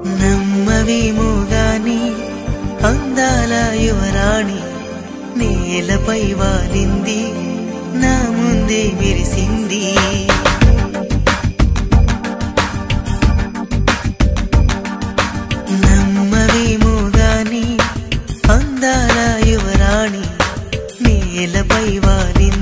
నమ్మవేమో గాని అందాల యువరాణి నేలపై వాలింది నా ముందే మెరిసింది నమ్మవేమో గాని అందాల యువరాణి నేలపై వాలింది